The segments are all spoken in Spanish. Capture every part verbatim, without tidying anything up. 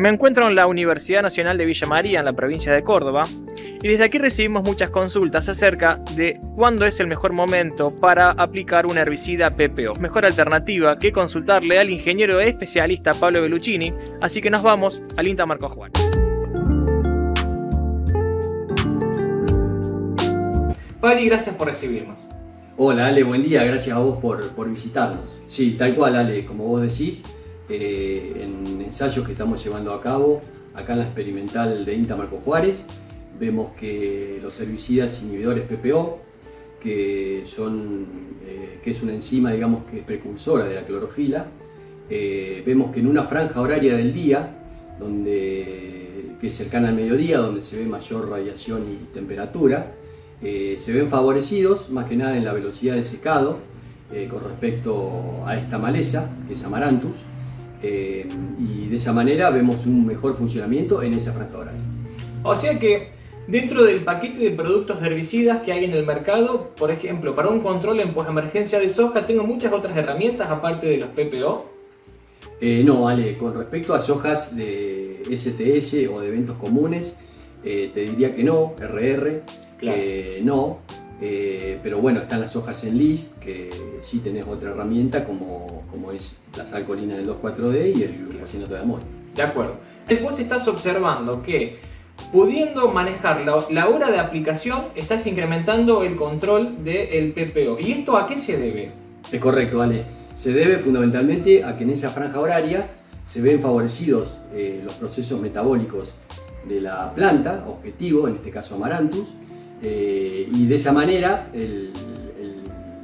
Me encuentro en la Universidad Nacional de Villa María, en la provincia de Córdoba, y desde aquí recibimos muchas consultas acerca de cuándo es el mejor momento para aplicar un herbicida P P O. Mejor alternativa que consultarle al ingeniero especialista Pablo Belluccini, así que nos vamos al INTA Marcos Juárez. Pali, gracias por recibirnos. Hola Ale, buen día, gracias a vos por, por visitarnos. Sí, tal cual Ale, como vos decís, eh, en ensayos que estamos llevando a cabo acá en la experimental de INTA Marcos Juárez, vemos que los herbicidas inhibidores P P O, que, son, eh, que es una enzima digamos, que es precursora de la clorofila, eh, vemos que en una franja horaria del día, donde, que es cercana al mediodía, donde se ve mayor radiación y temperatura, Eh, se ven favorecidos más que nada en la velocidad de secado eh, con respecto a esta maleza que es Amaranthus, eh, y de esa manera vemos un mejor funcionamiento en esa franja horaria. O sea que dentro del paquete de productos herbicidas que hay en el mercado, por ejemplo, para un control en posemergencia de soja, tengo muchas otras herramientas aparte de los P P O. Eh, no, Ale, con respecto a sojas de S T S o de eventos comunes, eh, te diría que no, R R. Claro. Eh, no, eh, pero bueno, están las hojas en list, que sí tenés otra herramienta como, como es la sal colina del dos cuatro D y el glufosinato de amonio. De acuerdo. Vos estás observando que pudiendo manejar la, la hora de aplicación, estás incrementando el control del P P O. ¿Y esto a qué se debe? Es correcto, Ale. Se debe fundamentalmente a que en esa franja horaria se ven favorecidos eh, los procesos metabólicos de la planta, objetivo, en este caso Amaranthus, Eh, y de esa manera el, el,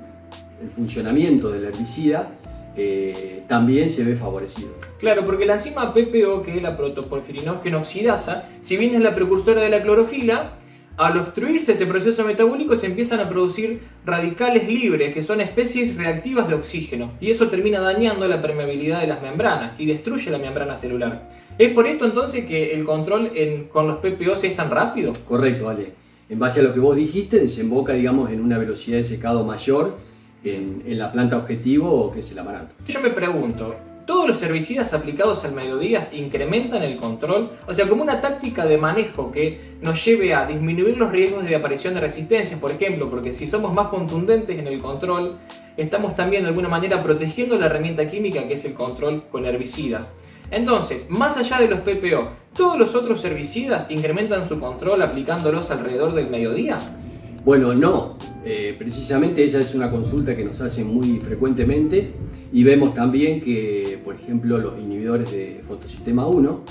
el funcionamiento del herbicida eh, también se ve favorecido. Claro, porque la enzima P P O, que es la protoporfirinógeno oxidasa, si bien es la precursora de la clorofila, al obstruirse ese proceso metabólico se empiezan a producir radicales libres, que son especies reactivas de oxígeno, y eso termina dañando la permeabilidad de las membranas y destruye la membrana celular. ¿Es por esto entonces que el control en, con los P P O es tan rápido? Correcto, Ale. En base a lo que vos dijiste, desemboca digamos, en una velocidad de secado mayor en, en la planta objetivo, que es el Amaranthus. Yo me pregunto, ¿todos los herbicidas aplicados al mediodía incrementan el control? O sea, como una táctica de manejo que nos lleve a disminuir los riesgos de aparición de resistencias, por ejemplo, porque si somos más contundentes en el control, estamos también de alguna manera protegiendo la herramienta química que es el control con herbicidas. Entonces, más allá de los P P O, ¿todos los otros herbicidas incrementan su control aplicándolos alrededor del mediodía? Bueno, no. Eh, precisamente esa es una consulta que nos hacen muy frecuentemente y vemos también que, por ejemplo, los inhibidores de fotosistema uno,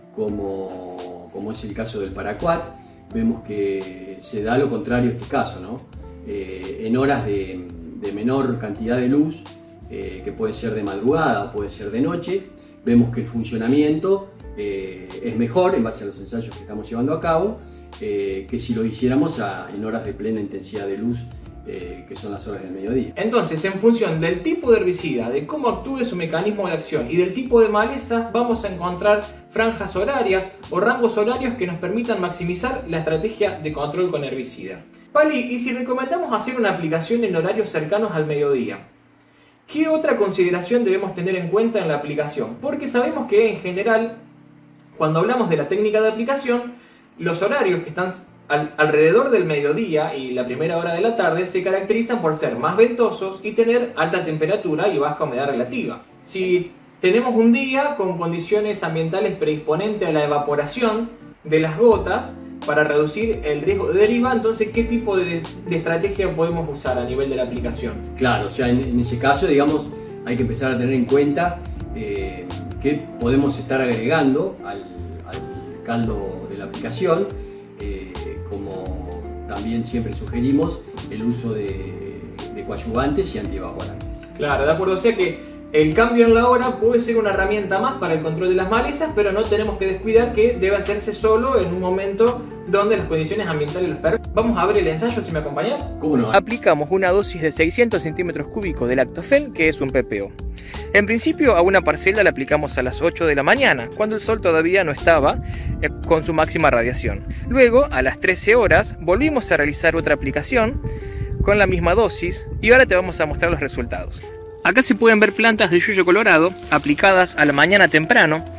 como, como es el caso del Paraquat, vemos que se da lo contrario a este caso, ¿no? Eh, en horas de, de menor cantidad de luz, eh, que puede ser de madrugada o puede ser de noche, vemos que el funcionamiento eh, es mejor en base a los ensayos que estamos llevando a cabo eh, que si lo hiciéramos a, en horas de plena intensidad de luz, eh, que son las horas del mediodía. Entonces, en función del tipo de herbicida, de cómo actúe su mecanismo de acción y del tipo de maleza, vamos a encontrar franjas horarias o rangos horarios que nos permitan maximizar la estrategia de control con herbicida. Pali, ¿y si recomendamos hacer una aplicación en horarios cercanos al mediodía? ¿Qué otra consideración debemos tener en cuenta en la aplicación? Porque sabemos que en general, cuando hablamos de la técnica de aplicación, los horarios que están al, alrededor del mediodía y la primera hora de la tarde se caracterizan por ser más ventosos y tener alta temperatura y baja humedad relativa. Si tenemos un día con condiciones ambientales predisponentes a la evaporación de las gotas, para reducir el riesgo de deriva, entonces, ¿qué tipo de, de estrategia podemos usar a nivel de la aplicación? Claro, o sea, en, en ese caso, digamos, hay que empezar a tener en cuenta eh, qué podemos estar agregando al, al caldo de la aplicación, eh, como también siempre sugerimos el uso de, de coadyuvantes y antievaporantes. Claro, de acuerdo, o sea que el cambio en la hora puede ser una herramienta más para el control de las malezas, pero no tenemos que descuidar que debe hacerse solo en un momento donde las condiciones ambientales los permiten. Vamos a ver el ensayo, si me acompañas. ¿Cómo no? Aplicamos una dosis de seiscientos centímetros cúbicos de lactofen, que es un P P O. En principio a una parcela la aplicamos a las ocho de la mañana, cuando el sol todavía no estaba eh, con su máxima radiación. Luego, a las trece horas, volvimos a realizar otra aplicación con la misma dosis y ahora te vamos a mostrar los resultados. Acá se pueden ver plantas de yuyo colorado aplicadas a la mañana temprano,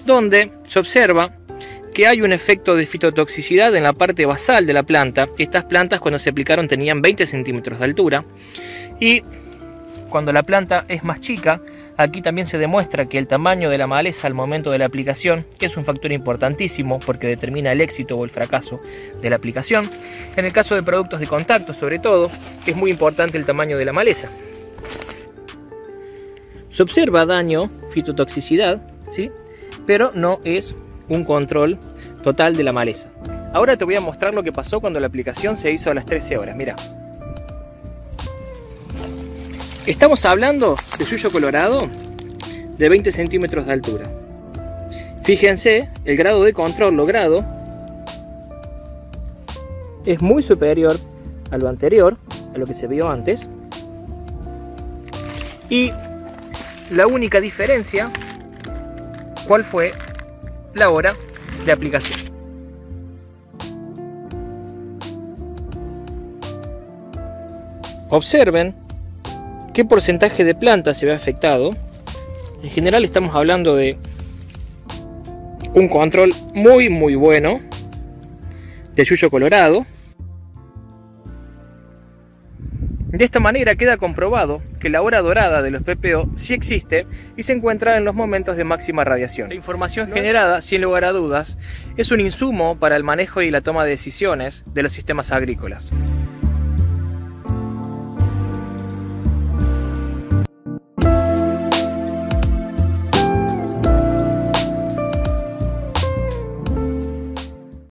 donde se observa que hay un efecto de fitotoxicidad en la parte basal de la planta. Estas plantas cuando se aplicaron tenían veinte centímetros de altura, y cuando la planta es más chica, aquí también se demuestra que el tamaño de la maleza al momento de la aplicación, que es un factor importantísimo porque determina el éxito o el fracaso de la aplicación. En el caso de productos de contacto, sobre todo, es muy importante el tamaño de la maleza. Se observa daño, fitotoxicidad, ¿sí? Pero no es un control total de la maleza. Ahora te voy a mostrar lo que pasó cuando la aplicación se hizo a las trece horas. Mira. Estamos hablando de yuyo colorado de veinte centímetros de altura. Fíjense, el grado de control logrado es muy superior a lo anterior, a lo que se vio antes. Y la única diferencia, ¿cuál fue? La hora de aplicación. Observen qué porcentaje de planta se ve afectado. En general estamos hablando de un control muy muy bueno de yuyo colorado. De esta manera queda comprobado que la hora dorada de los P P O sí existe y se encuentra en los momentos de máxima radiación. La información generada, sin lugar a dudas, es un insumo para el manejo y la toma de decisiones de los sistemas agrícolas.